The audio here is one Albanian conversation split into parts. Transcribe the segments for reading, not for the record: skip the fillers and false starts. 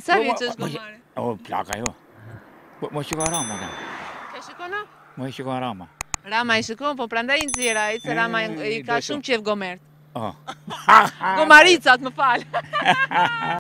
Sa vjeç është gomari? O, plaka jo. Mo shiko Rama, da. Ka shikona? Mo shiko Rama. Rama i shikon, po prandaj i nxjerra, ai se Rama i ka shumë qef gomert. O. Gomaricat, më fal.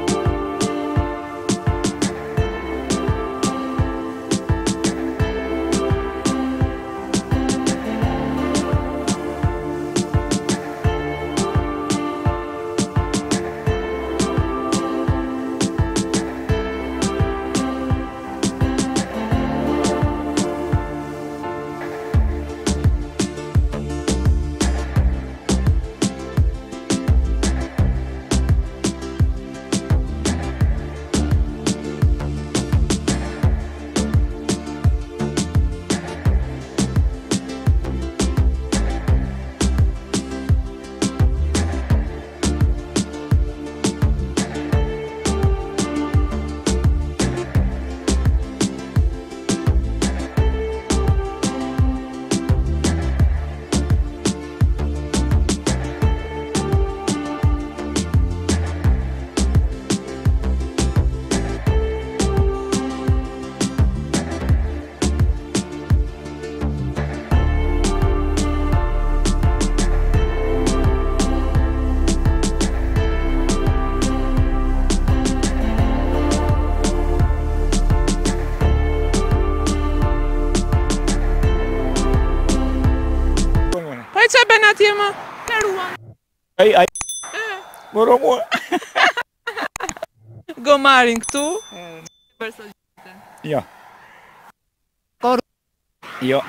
Qa ben atje më? Në ruan. Ai. Moro mua. Gomarin këtu? Përsa gjithë. Jo. Por? Jo.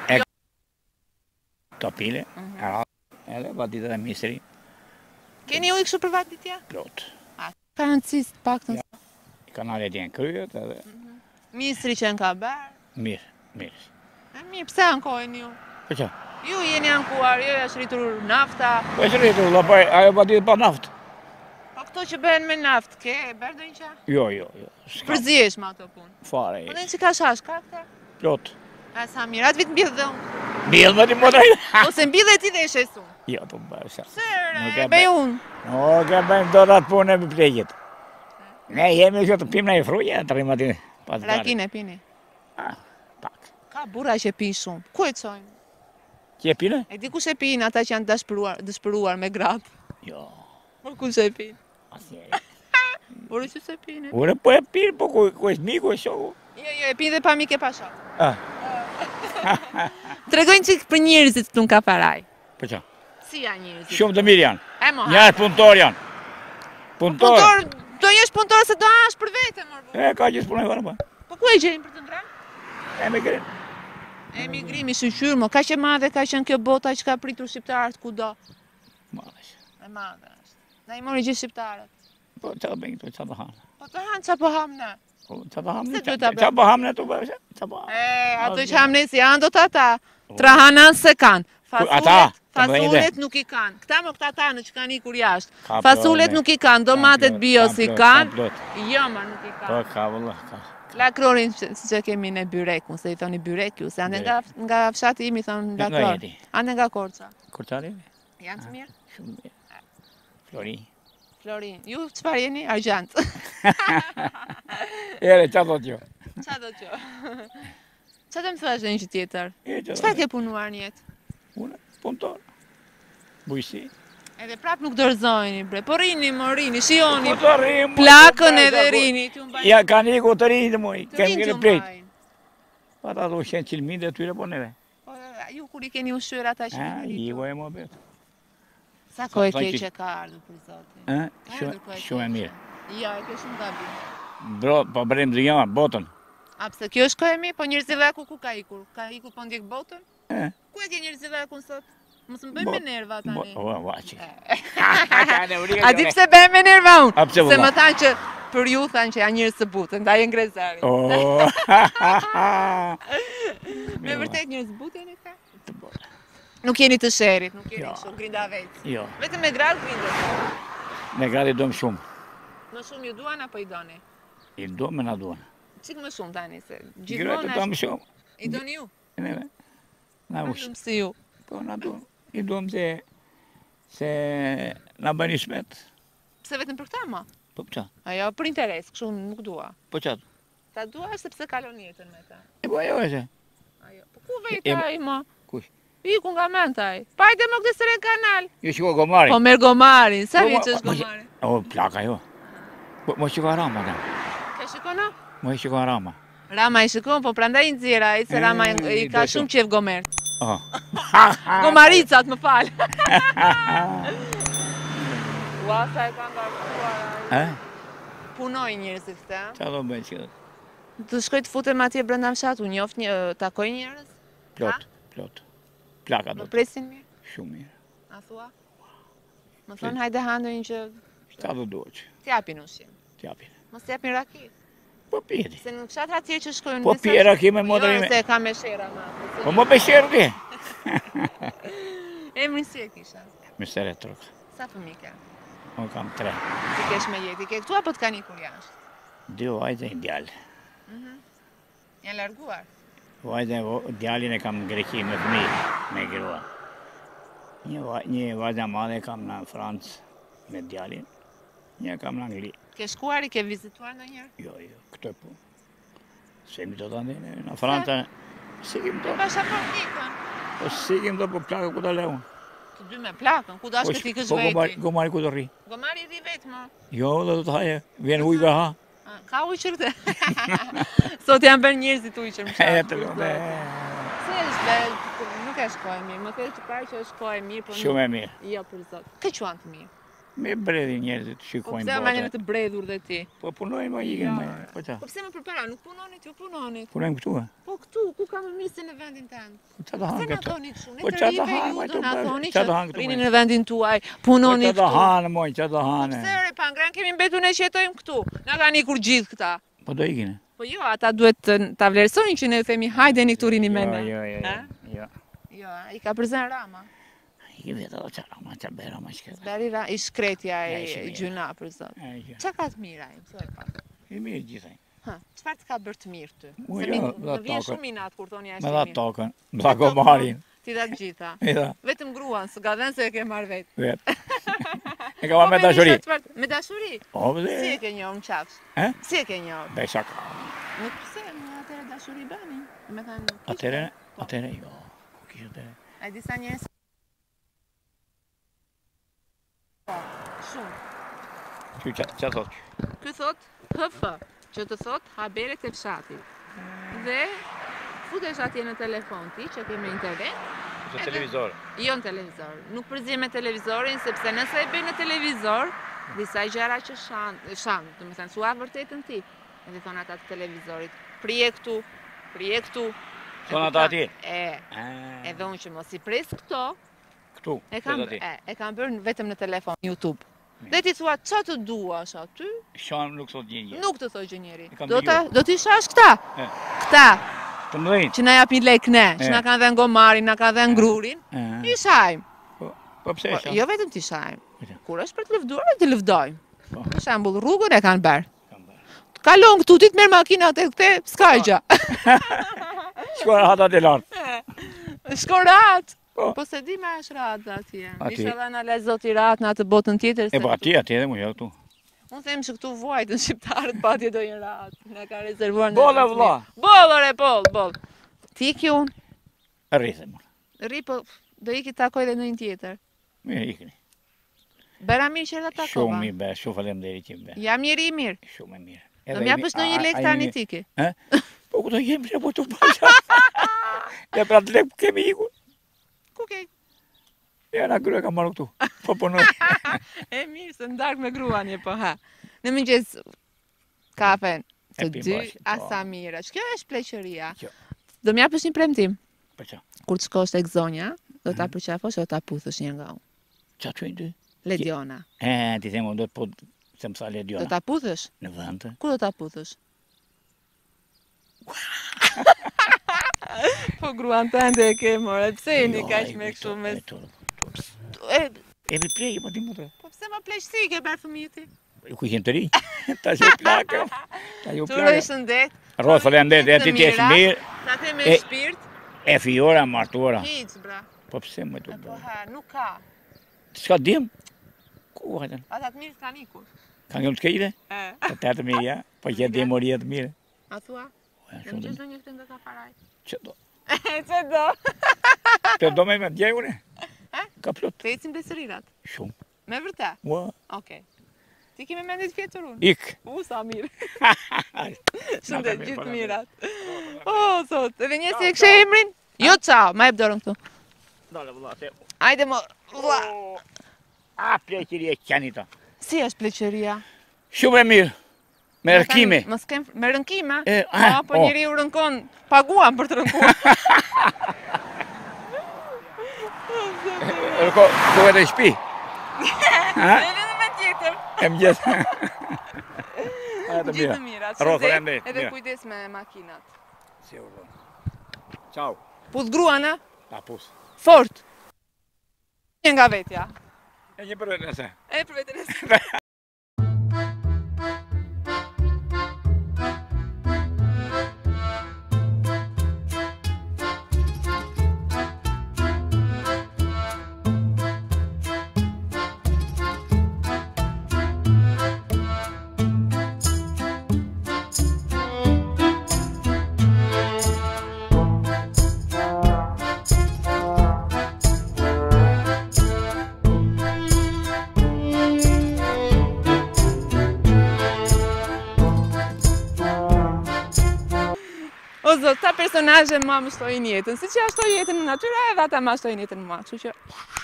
Topile. Edhe vaditët e misri. Keni ujë kështu për vaditja? Plot. Ka rëndësisë pak të nësë? Kanalet jenë kryet edhe... Misri që në ka berë? Mirë. Mirë, pse ankojnë ju? Po qa? Ju jeni ankuar, ju është rritur nafta. Po është rritur, ajo vaditë pa naftë. Po këto që bëhen me naftë, ke berë do një qa? Jo. Përzihesh me ato punë? Fare. Po në që ka shash, ka këta? Plot. A sa mirë, atë vitë mbjellë dhe unë. Mbjellë më ti më drejtë. Ose mbjellë e ti dhe e shesun. Jo, po bërë sa. Sërë, bej unë. Ke bëjmë do të atë punë e më plegjit. Ne jemi që të pimë në i fruje, të rrimë ati. Rakine pini? Pak. Ka bura që pinë shumë. Ku e cojnë? Që e pinë? E di ku se pinë ata që janë dëshpëruar me gratë? Jo. Por ku se pinë? Asnjëri. Por që se pinë? Ure po e pinë, po ku është miku e shoku. Jo, e pinë dhe pa mike pa shok. Tregojnë që për njerëzit këtu në Kafaraj. Po qa? Si janë njerëzit? Shumë të mirë janë. E mo, Njerë punëtor janë. Punëtor, do jesh punëtor se do hash për vete, mërë. Ka që s'punoj vërë, po. Po ku e gjerin për të ngrënë? Emigrim. Emigrimi, shqyrë, mo, ka që madhe ka qenë kjo bota që ka pritur shqiptarët ku do? Madhe që. E madhe është. Na i mori gjithë shqiptarët. Po, qa të bëjnë këtu, qa të hanë. Po të hanë, qa po hamë ne? Qa të hamë Se ne, duhet ta qa po hamë ne të bërë, qa po hamë. Ato që hamë ne si janë do të ata. Trahanan se kanë. Fasulet nuk i kanë. Këta më këta tanë që kanë ikur jashtë. Fasulet nuk i kanë, domatet bio si kanë. Jo, ma nuk i kanë. Po, ka vëllë, ka. Lakrorin si që kemi në Byrekun, se i thoni Byrek ju, se ane nga fshati imi thonë Lakror. Ane nga Korça. Korçari? Janë të mirë? Shumë mirë. Florin. Ju qëpar jeni? Argjant. Ere, qa do t'jo? Qa do t'jo? Qa të më thua është një që tjetër? Qëfar ke punuar njëtë? Unë, punëtor. Bujësi. Edhe prap nuk dërzojni, bre, po rini, më rini, shioni, Po të rrimë. plakën edhe rini. Ja, ka një ku të rini të muj, Të kemi rinë kene që plejt. mbajnë. Pa ta do shenë qilmin dhe tyre po neve. Ju kur i keni ushqyra ata që keni I këtu? vo e mo betë. Sa ko e keqe ka ardhur për zotin? Shumë e mirë. Ja, e ke shumë gabim. Bro, po bërim të gjama, botën. A pse kjo është ko e mi, po Njerëzillaku ku ka ikur? Ka ikur po ndjek botën? E. Ku e ke Njerëzillakun sot? Mos më bëjmë me nerva tani. Vaqi. A di pse bëjmë me nerva unë? A pse Se më vëlla? thanë që për ju thanë që janë njerëz të butë, ndaj e ngrezari. Me vërtet njerëz të butë jeni ka? Të botë. Nuk jeni të sherit, nuk jeni Jo. kështu grindavec. Jo, Vetëm me gradë grindet. me gati dojmë shumë. Më shumë ju duan apo i doni? I do me na duan. Qikë më shumë tani se Gratë gjithmonë dojmë shumë. i doni ju? Neve. Na ushtë. Vetëm si ju. Po na duan. I dojmë se na bëni shmet. Pse vetëm për këta ma? Po qa? Ajo, për interes, kështu nuk dua. Po qa? Ta dua sepse kalon jetën me ta. E po ajo e Ajo, po ku vejt ai, ma? Kush? Iku nga mentaj. Pajde më këtë sëre kanal. Jo shiko Gomarin. Po merë Gomarin, sa vjeç është Gomarin? O, plaka jo. Mo shiko Rama, da. Ka shikono? Mo shiko Rama. Rama i shikon, po prandaj i nxjera ai, se Rama i ka shumë qef Gomer. Gomaricat, më fal. Ua, sa e ka ngarkuar. Punoj njerëzit këta. Qa do bëjnë që? Të shkoj të futem atje brenda fshat, unë njoft takoj njerëz? Plot. Plaka do. Më presin mirë? Shumë mirë. A thua? Më thonë hajde handojnë që... Qa do doqë? T'japin ushqim. T'japin. Mos t'japin rakit. Po pjeti. Se në fshatra tjerë që shkojnë... Po pje rakit me modrime. Jo, se ka me shera ma. Po më pesherë ti. Emrin si e kisha? Misere truk. Sa fëmijë ka? Unë kam 3. Ti kesh me jetë, i ke këtu apo t'ka nikur jashtë? 2 vajzë e djallë. Janë larguar? Vajzë djallin e kam në Greqi me fëmijë, me grua. Një vajzë madhe kam në Francë me djallin, një kam në Angli. Ke shkuar, i ke vizituar në njërë? Jo, këto e po. Se mi do të ndine, në Franca, sikim do. Pasha për nikën? Po sikim do, po plakë ku të leun. Të dy me plakën, ku do ashtë këti kësh veti? Po Gomari ku të rri. Gomari rri vetë më? Jo, do të haje, vjen ujga ha. Ka ujqër të? Sot janë bërë njerëzit ujqër më qatë. Se është, nuk e shkoj mirë, më të parë që është shkoj mirë. Shumë e mirë. Jo, për zotë. Kë quan të mirë? Me bredhi njerëzit, shikojnë botë. Po pse manjën të bredhur dhe ti? Po punojnë më ikin më, po qa? Po pse më përpara, nuk punonit, ju punonit? Punojnë këtu e? Po këtu, ku ka më mirë se në vendin tënë? Qa të hanë këtu? Pse në thoni kështu? Ne të rive ju do në thoni që rini në vendin tuaj, punoni këtu. Qa të hanë, moj, qa të hanë? Pse re pangran, kemi mbetu ne që jetojmë këtu, na ka nikur gjithë këta. Po do ikin e? Po jo, ata duhet të vlerësojnë që ne themi hajdeni këtu rini me ne. Jo, i ka përzen Rama. I vetë do qara ma që bera ma shkret. Beri i shkretja i gjuna për zot. Qa ka të mira i? I mirë gjithaj. Qëfar të ka bërë të mirë ty? Se më vjen shumë i natë kur toni ashtë me dha tokën, me dha Gomarin. Ti dha gjitha. Vetëm gruan, së ka dhenë se e ke marrë vetë. Vetë. E ka marrë me dashuri. Me dashuri? Si e ke njohë më qafsh? Si e ke njohë? Be shaka. Nuk pëse, më atere dashuri bani. Atere, jo. Ku kishë atere? A i disa njerës shumë. Qa thot? Ky thot HF, që të thot haberet e fshatit. Dhe futesh atje në telefon ti, që ke me internet. Në televizor? Jo në televizor. Nuk përzi me televizorin, sepse nëse e bëj në televizor, disa i gjera që shanë, do me thënë, sua vërtetën ti. E dhe thonë ata të televizorit, prije këtu. Thonë ata ati? Edhe unë që mos i pres këto, këtu, e kam bërë vetëm në telefon, YouTube. Dhe ti thua, qa të dua është aty? Shanë nuk thot gjë. Nuk të thot gjë njeri. Do t'i shash këta? Këta, të mëdhenjë, që na japin lek ne, që na kanë dhe në Gomarin, na kanë dhe në Grurin, i shajmë. Po pse e shajmë? Jo vetëm t'i shajmë. Kur është për të lëvduar, t'i lëvdojmë. Në shambull, rrugën e kanë bërë. Kalon këtu, ti të merë makinat e këte, s'ka i gja. Shkorat atë e lartë. Shkorat? Po se di me është ratë atje. Ishtë edhe në lezot i ratë në atë botën tjetër. E po atje edhe mu jo tu. Unë them që këtu vuajtën shqiptarët pa atje do jenë ratë. Në ka rezervuar në... Bollë vla! Bollë bollë. Ti iki unë? Rrithe mu. Rri, po do iki takoj dhe në një tjetër. Mirë ikni. Bera mirë që edhe takova. Shumë mirë be, shumë falemderi që be. Jam njeri mirë. Shumë mirë. Do m'japësh në një lek tani tiki. Po ku do jem që po të pasha. Dhe pra të lek kemi iku. Ku ke? Ja, na grua ka marrë këtu. Po punoj. E mirë, se ndark me gruanje, po ha. Në mëngjes kafen të dy, asa mira. Që kjo është pleqëria. Do m'japësh një premtim. Për qa? Kur të shkosh tek zonja, do ta përqafosh do ta puthësh një nga unë. Qa të qojnë ty? Lediona. Ti themë, do të po se më sa Lediona. Do ta puthësh? Në vëndë. Ku do ta puthësh? Po gruan tënde e ke more, pse jeni kaq me kështu me... E mi plejë, po ti më të... Po pse më pleqë si ke bërë fëmijët ti? Ku ishin të rinj, ta që plakë. Tu rëshë ndet. Rosë, fële ndet, e ti t'jesh mirë. Ta te me shpirt. E fjora, martuara. Hiq, bra. Po pse më të bërë? Po ha, nuk ka. S'ka dim? Ku hajten? Ata të mirë s'ka nikur. Ka ngëm të kejde? Të 8.000, ja? Po që di moria të mire. A thua? Në më gjithë do një këtë nga ka paraj. Që do? Që do? Të do me djej une? Ka plot. Të ecim besërirat? Shumë. Me vërte? Ua. Okej. Ti kemi mendit fjetur unë? Ik. Sa mirë. Shumë dhe gjithë mirat. O, thot, edhe një si e kështë emrin? Jo, qao, ma e dorën këtu. Dale, vëlla, se... Ajde më, vëlla. A, pleqëri e qanita. Si është pleqëria? Shumë e mirë. Me rënkime. Me rënkime? Po oh. njëri u rënkon, paguam për të rënkuar. Rëko, ku e të shpi? E më gjithë. Gjithë të mirat, edhe kujdes me makinat. Si urdo. Ciao. Pus gruan, a? Ta pus. Fort. Një nga vetja. E një për vetë nëse. E për vetë nëse. Zot, ta personazhe ma më shtojnë jetën, si që ja shtoj jetën në natyra edhe ata ma shtojnë jetën më, kështu që